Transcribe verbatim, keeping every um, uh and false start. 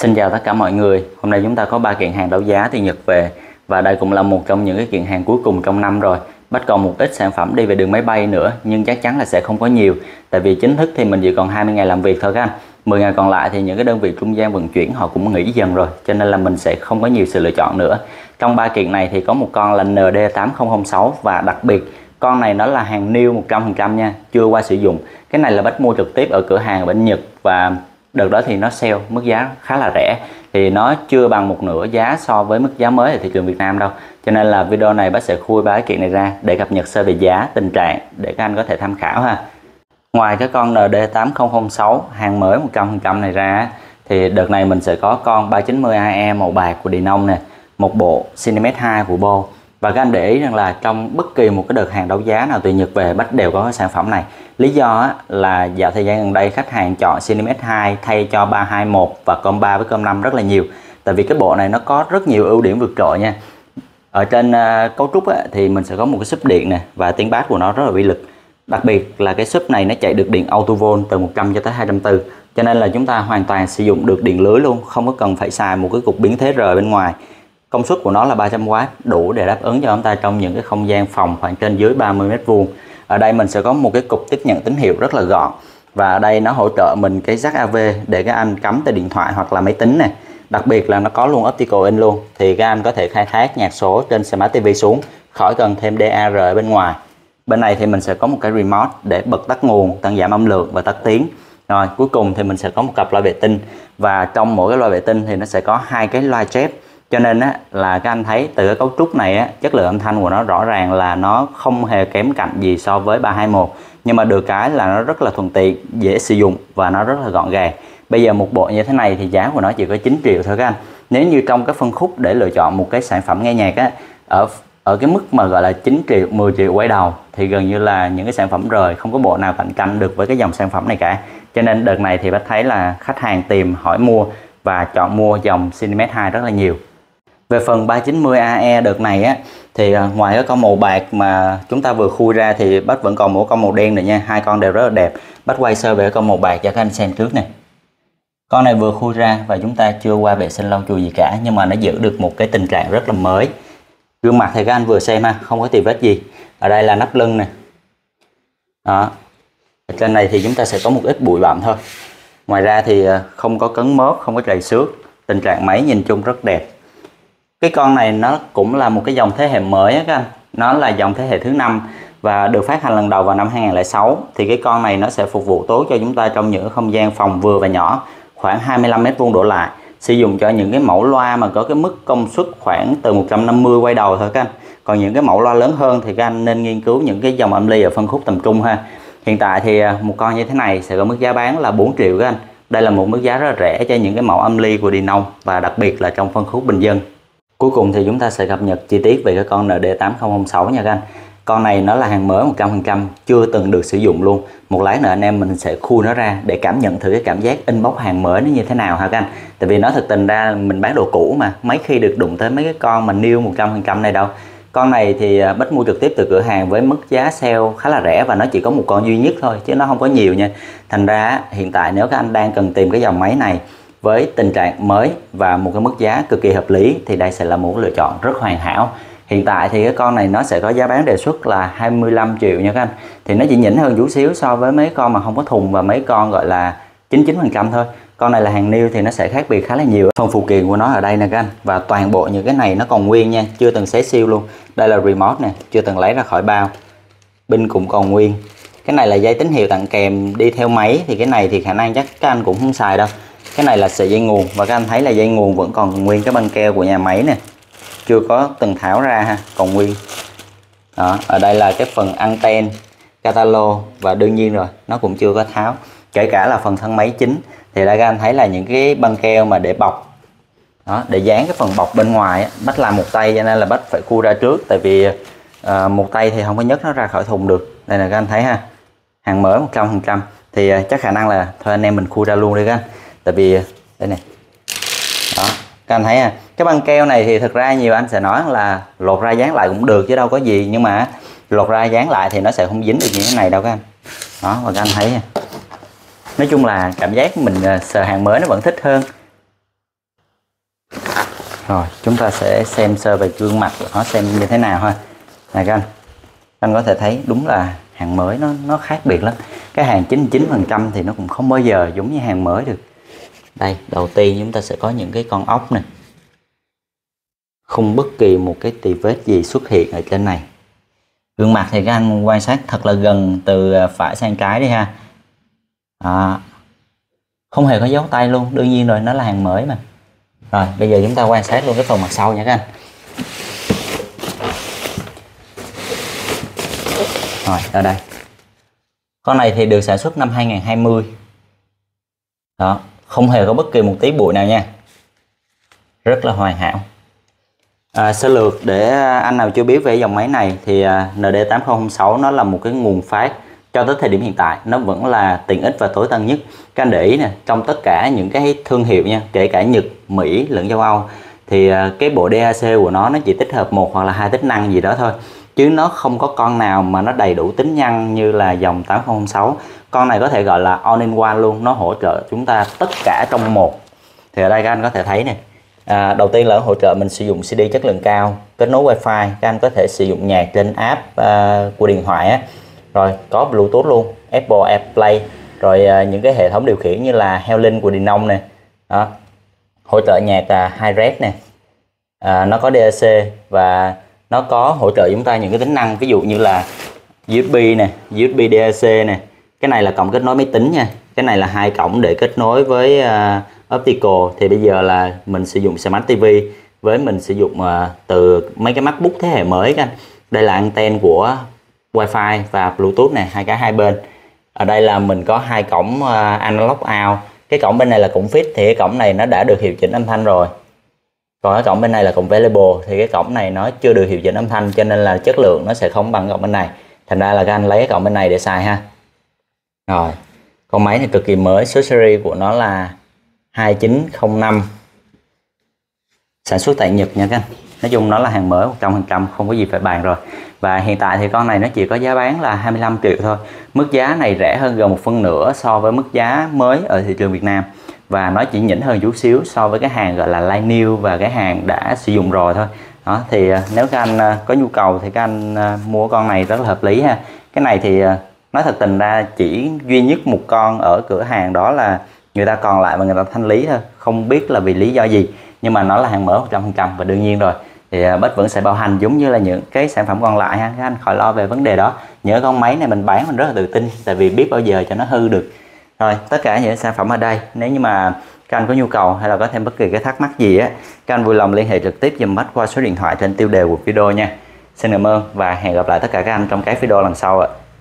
Xin chào tất cả mọi người. Hôm nay chúng ta có ba kiện hàng đấu giá từ Nhật về và đây cũng là một trong những cái kiện hàng cuối cùng trong năm rồi. Bắt còn một ít sản phẩm đi về đường máy bay nữa nhưng chắc chắn là sẽ không có nhiều, tại vì chính thức thì mình chỉ còn hai mươi ngày làm việc thôi các anh. mười ngày còn lại thì những cái đơn vị trung gian vận chuyển họ cũng nghỉ dần rồi, cho nên là mình sẽ không có nhiều sự lựa chọn nữa. Trong ba kiện này thì có một con là N D tám không không sáu và đặc biệt con này nó là hàng new một trăm phần trăm nha, chưa qua sử dụng. Cái này là Bách mua trực tiếp ở cửa hàng bên Nhật và đợt đó thì nó sale mức giá khá là rẻ, thì nó chưa bằng một nửa giá so với mức giá mới ở thị trường Việt Nam đâu, cho nên là video này bác sẽ khui ba cái kiện này ra để cập nhật sơ về giá, tình trạng để các anh có thể tham khảo ha. Ngoài cái con N D tám không không sáu hàng mới một trăm phần trăm này ra thì đợt này mình sẽ có con ba chín mươi A E màu bạc của Denon nè, một bộ Cinemax hai của Bo. Và các anh để ý rằng là trong bất kỳ một cái đợt hàng đấu giá nào từ Nhật về Bách đều có cái sản phẩm này. Lý do là dạo thời gian gần đây khách hàng chọn Cinemax hai thay cho ba hai một và com ba với com năm rất là nhiều. Tại vì cái bộ này nó có rất nhiều ưu điểm vượt trội nha. Ở trên uh, cấu trúc á, thì mình sẽ có một cái sub điện nè và tiếng bass của nó rất là uy lực. Đặc biệt là cái sub này nó chạy được điện auto volt từ một trăm cho tới hai trăm bốn mươi, cho nên là chúng ta hoàn toàn sử dụng được điện lưới luôn, không có cần phải xài một cái cục biến thế rời bên ngoài. Công suất của nó là ba trăm oát, đủ để đáp ứng cho chúng ta trong những cái không gian phòng khoảng trên dưới ba mươi mét vuông. Ở đây mình sẽ có một cái cục tiếp nhận tín hiệu rất là gọn, và ở đây nó hỗ trợ mình cái jack A V để các anh cắm tới điện thoại hoặc là máy tính này. Đặc biệt là nó có luôn optical in luôn, thì các anh có thể khai thác nhạc số trên Smart ti vi xuống khỏi cần thêm D A R ở bên ngoài. Bên này thì mình sẽ có một cái remote để bật tắt nguồn, tăng giảm âm lượng và tắt tiếng. Rồi cuối cùng thì mình sẽ có một cặp loa vệ tinh, và trong mỗi cái loa vệ tinh thì nó sẽ có hai cái loa chép. Cho nên á, là các anh thấy từ cái cấu trúc này á, chất lượng âm thanh của nó rõ ràng là nó không hề kém cạnh gì so với ba hai một, nhưng mà được cái là nó rất là thuận tiện, dễ sử dụng và nó rất là gọn gàng. Bây giờ một bộ như thế này thì giá của nó chỉ có chín triệu thôi các anh. Nếu như trong cái phân khúc để lựa chọn một cái sản phẩm nghe nhạc á, ở ở cái mức mà gọi là chín triệu, mười triệu quay đầu thì gần như là những cái sản phẩm rời, không có bộ nào cạnh tranh được với cái dòng sản phẩm này cả. Cho nên đợt này thì bác thấy là khách hàng tìm hỏi mua và chọn mua dòng Cinemax hai rất là nhiều. Về phần ba chín mươi A E đợt này á, thì ngoài cái con màu bạc mà chúng ta vừa khui ra thì Bách vẫn còn một con màu đen này nha, hai con đều rất là đẹp. Bách quay sơ về con màu bạc cho các anh xem trước này. Con này vừa khui ra và chúng ta chưa qua vệ sinh lau chùi gì cả, nhưng mà nó giữ được một cái tình trạng rất là mới. Gương mặt thì các anh vừa xem ha, không có tì vết gì. Ở đây là nắp lưng nè. Đó. Ở trên này thì chúng ta sẽ có một ít bụi bặm thôi. Ngoài ra thì không có cấn mớp, không có trầy xước. Tình trạng máy nhìn chung rất đẹp. Cái con này nó cũng là một cái dòng thế hệ mới á các anh. Nó là dòng thế hệ thứ năm và được phát hành lần đầu vào năm hai nghìn không trăm lẻ sáu. Thì cái con này nó sẽ phục vụ tốt cho chúng ta trong những không gian phòng vừa và nhỏ, khoảng hai mươi lăm mét vuông đổ lại. Sử dụng cho những cái mẫu loa mà có cái mức công suất khoảng từ một trăm năm mươi quay đầu thôi các anh. Còn những cái mẫu loa lớn hơn thì các anh nên nghiên cứu những cái dòng âm ly ở phân khúc tầm trung ha. Hiện tại thì một con như thế này sẽ có mức giá bán là bốn triệu các anh. Đây là một mức giá rất là rẻ cho những cái mẫu âm ly của Denon và đặc biệt là trong phân khúc bình dân. Cuối cùng thì chúng ta sẽ cập nhật chi tiết về cái con N D tám không không sáu nha các anh. Con này nó là hàng mới một trăm phần trăm, chưa từng được sử dụng luôn. Một lát nữa anh em mình sẽ khui nó ra để cảm nhận thử cái cảm giác inbox hàng mới nó như thế nào ha các anh. Tại vì nó thực tình ra mình bán đồ cũ mà, mấy khi được đụng tới mấy cái con mà new một trăm phần trăm này đâu. Con này thì Bách mua trực tiếp từ cửa hàng với mức giá sale khá là rẻ và nó chỉ có một con duy nhất thôi chứ nó không có nhiều nha. Thành ra hiện tại nếu các anh đang cần tìm cái dòng máy này với tình trạng mới và một cái mức giá cực kỳ hợp lý thì đây sẽ là một lựa chọn rất hoàn hảo. Hiện tại thì cái con này nó sẽ có giá bán đề xuất là hai mươi lăm triệu nha các anh. Thì nó chỉ nhỉnh hơn chút xíu so với mấy con mà không có thùng và mấy con gọi là chín mươi chín phần trăm thôi. Con này là hàng new thì nó sẽ khác biệt khá là nhiều. Phần phụ kiện của nó ở đây nè các anh. Và toàn bộ những cái này nó còn nguyên nha, chưa từng xé siêu luôn. Đây là remote nè, chưa từng lấy ra khỏi bao. Pin cũng còn nguyên. Cái này là dây tín hiệu tặng kèm đi theo máy, thì cái này thì khả năng chắc các anh cũng không xài đâu. Cái này là sợi dây nguồn và các anh thấy là dây nguồn vẫn còn nguyên cái băng keo của nhà máy nè, chưa có từng tháo ra ha, còn nguyên. Đó, ở đây là cái phần anten, catalog và đương nhiên rồi, nó cũng chưa có tháo. Kể cả là phần thân máy chính thì đây các anh thấy là những cái băng keo mà để bọc. Đó, để dán cái phần bọc bên ngoài á, Bách làm một tay cho nên là Bách phải khui ra trước, tại vì uh, một tay thì không có nhấc nó ra khỏi thùng được. Đây là các anh thấy ha, hàng mới một trăm phần trăm thì uh, chắc khả năng là thôi anh em mình khui ra luôn đi các anh. Tại vì đây này, đó các anh thấy à, cái băng keo này thì thực ra nhiều anh sẽ nói là lột ra dán lại cũng được chứ đâu có gì, nhưng mà lột ra dán lại thì nó sẽ không dính được như thế này đâu các anh. Đó, và các anh thấy à, nói chung là cảm giác mình sờ hàng mới nó vẫn thích hơn. Rồi chúng ta sẽ xem sơ về gương mặt của nó xem như thế nào ha. Này các anh, anh có thể thấy đúng là hàng mới nó nó khác biệt lắm. Cái hàng chín mươi chín phần trăm thì nó cũng không bao giờ giống như hàng mới được. Đây, đầu tiên chúng ta sẽ có những cái con ốc này, không bất kỳ một cái tì vết gì xuất hiện ở trên này. Gương mặt thì các anh quan sát thật là gần từ phải sang trái đi ha. À, không hề có dấu tay luôn, đương nhiên rồi, nó là hàng mới mà. Rồi bây giờ chúng ta quan sát luôn cái phần mặt sau nha các anh. Rồi ở đây, con này thì được sản xuất năm hai nghìn không trăm hai mươi. Đó, không hề có bất kỳ một tí bụi nào nha, rất là hoàn hảo. À, sơ lược để anh nào chưa biết về dòng máy này thì N D tám không không sáu nó là một cái nguồn phát cho tới thời điểm hiện tại nó vẫn là tiện ích và tối tân nhất. Các anh để ý nè, trong tất cả những cái thương hiệu nha, kể cả Nhật, Mỹ lẫn châu Âu thì cái bộ D A C của nó nó chỉ tích hợp một hoặc là hai tính năng gì đó thôi, chứ nó không có con nào mà nó đầy đủ tính năng như là dòng tám không không sáu. Con này có thể gọi là all in one luôn, nó hỗ trợ chúng ta tất cả trong một. Thì ở đây các anh có thể thấy nè, à, đầu tiên là hỗ trợ mình sử dụng C D chất lượng cao, kết nối Wi-Fi, các anh có thể sử dụng nhạc trên app uh, của điện thoại á. Rồi có Bluetooth luôn, Apple AirPlay, rồi uh, những cái hệ thống điều khiển như là Heo-Link của Denon nè. Đó, hỗ trợ nhạc uh, Hi-Res nè, à, nó có D A C và nó có hỗ trợ chúng ta những cái tính năng ví dụ như là U S B nè, U S B D A C nè. Cái này là cổng kết nối máy tính nha, cái này là hai cổng để kết nối với uh, optical. Thì bây giờ là mình sử dụng Smart ti vi với mình sử dụng uh, từ mấy cái MacBook thế hệ mới các anh. Đây là anten của Wi-Fi và Bluetooth nè, hai cái hai bên. Ở đây là mình có hai cổng uh, analog out. Cái cổng bên này là cổng fit, thì cái cổng này nó đã được hiệu chỉnh âm thanh rồi. Còn cái cổng bên này là cổng variable, thì cái cổng này nó chưa được hiệu chỉnh âm thanh, cho nên là chất lượng nó sẽ không bằng cổng bên này. Thành ra là các anh lấy cái cổng bên này để xài ha. Rồi, con máy này cực kỳ mới, số series của nó là hai chín không năm, sản xuất tại Nhật nha các anh. Nói chung nó là hàng mới một trăm phần trăm, không có gì phải bàn rồi. Và hiện tại thì con này nó chỉ có giá bán là hai mươi lăm triệu thôi. Mức giá này rẻ hơn gần một phân nửa so với mức giá mới ở thị trường Việt Nam. Và nó chỉ nhỉnh hơn chút xíu so với cái hàng gọi là line new và cái hàng đã sử dụng rồi thôi. Đó, thì nếu các anh có nhu cầu thì các anh mua con này rất là hợp lý ha. Cái này thì nói thật tình ra chỉ duy nhất một con ở cửa hàng, đó là người ta còn lại và người ta thanh lý thôi, không biết là vì lý do gì, nhưng mà nó là hàng mới một trăm phần trăm và đương nhiên rồi thì Bách vẫn sẽ bảo hành giống như là những cái sản phẩm còn lại ha, các anh khỏi lo về vấn đề đó. Nhớ con máy này mình bán mình rất là tự tin, tại vì biết bao giờ cho nó hư được. Rồi tất cả những sản phẩm ở đây, nếu như mà các anh có nhu cầu hay là có thêm bất kỳ cái thắc mắc gì á, các anh vui lòng liên hệ trực tiếp giùm Bách qua số điện thoại trên tiêu đề của video nha. Xin cảm ơn và hẹn gặp lại tất cả các anh trong cái video lần sau ạ.